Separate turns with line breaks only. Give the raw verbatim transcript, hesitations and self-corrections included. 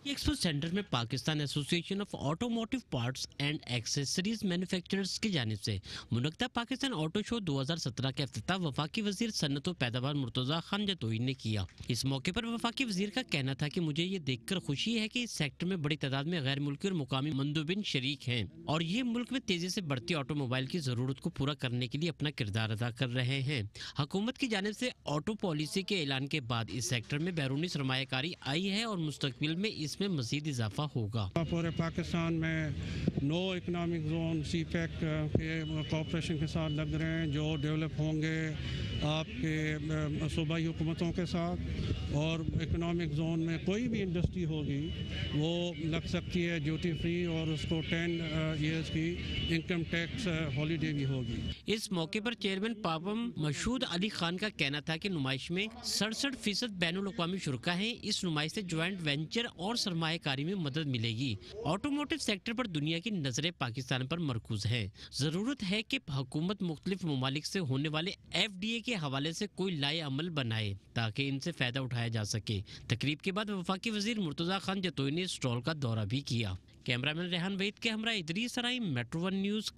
Expo centre میں Pakistan association of automotive parts and accessories manufacturers کی جانب سے منعقدہ پاکستان آٹو شو دو ہزار سترہ کا افتتاح وفاقی وزیر صنعت و پیداوار مرتضی خان جتوئی نے کیا۔ اس موقع پر وفاقی وزیر کا کہنا تھا کہ مجھے یہ دیکھ کر خوشی ہے کہ اس سیکٹر میں بڑی تعداد میں غیر ملکی اور مقامی مندوبین شریک ہیں اور یہ ملک میں تیزی سے بڑھتی آٹو موبائل کی ضرورت کو پورا کرنے کے لیے اپنا کردار ادا کر رہے ہیں۔ حکومت کی جانب سے آٹو پالیسی کے اعلان کے بعد اس سیکٹر میں بیرونی سرمایہ کاری آئی ہے اور مستقبل میں اس میں مزید اضافہ ہوگا۔
پورے پاکستان میں نو اکنامک زون سی پیک کے کوآپریشن کے ساتھ لگ رہے ہیں جو ڈیولپ ہوں گے آپ کے صوبائی حکومتوں کے ساتھ، اور اکنامک زون میں کوئی بھی انڈسٹری ہوگی وہ لگ سکتی ہے ڈیوٹی فری اور اس کو ٹین ایئرز کی انکم ٹیکس ہالیڈے بھی ہوگی۔
اس موقع پر چیئرمین پاپم مشہود علی خان کا کہنا تھا کہ نمائش میں سڑسٹھ فیصد بین الاقوامی شرکا ہیں۔ اس نمائش سے جوائنٹ وینچر اور سرمایہ کاری میں مدد ملے گی۔ آٹوموٹیو سیکٹر پر دنیا کی نظریں پاکستان پر مرکوز ہیں۔ ضرورت ہے کہ حکومت مختلف ممالک سے ہونے والے ایف ڈی اے کے حوالے سے کوئی لائے عمل بنائے تاکہ ان سے فائدہ اٹھایا جا سکے۔ تقریب کے بعد وفاقی وزیر مرتضی خان جتوئی نے اسٹال کا دورہ بھی کیا۔ کیمرہ مین ریحان وحید کے ہمراہ Idrees Saraee, metro one news.